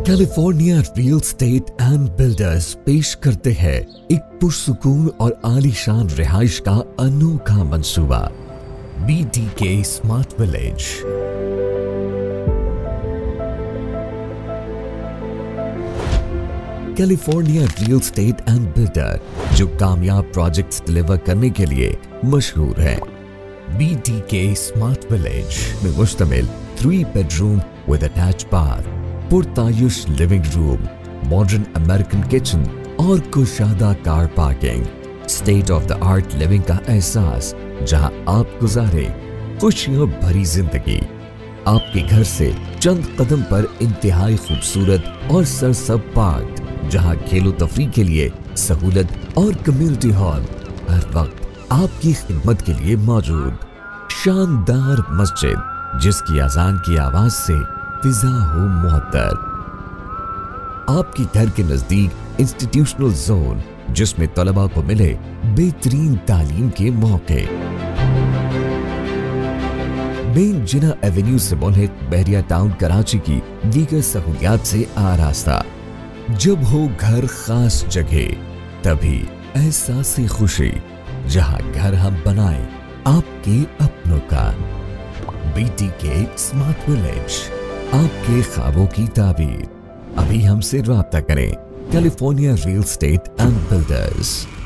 California Real Estate and Builders पेश करते हैं एक पुरसुकून और आलीशान रिहाइश का अनोखा मंसूबा BTK smart village. California Real Estate and builder जो कामयाब प्रोजेक्ट्स डिलीवर करने के लिए मशहूर है। BTK स्मार्ट विलेज में मुश्तमिल 3 बेडरूम विद अटैच्ड बाथ, पुरतायुश living room, modern American kitchen और कुशादा car parking, state of the art living का एहसास जहां आप गुजारे खुशियों भरी जिंदगी। आपके घर से चंद कदम पर इंतहाई खूबसूरत और सरसब्ज पार्क जहां खेलो तफरीह के लिए सहूलत और कम्युनिटी हॉल हर वक्त आपकी खिदमत के लिए मौजूद। शानदार मस्जिद जिसकी अजान की आवाज से फिजा हो मुअत्तर। आपके घर के नजदीक इंस्टीट्यूशनल जोन जिसमें तलबा को मिले बेहतरीन तालीम के मौके। मेन जिना एवेन्यू से मुल्हिक बहरिया टाउन कराची की दीगर सहूलियात से आरास्ता। जब हो घर खास जगह तभी एहसास खुशी जहां घर हम बनाए आपके अपनों का। BTK स्मार्ट विलेज, आपके ख्वाबों की ताबीर। अभी हमसे राब्ता करें। California Real Estate and builders.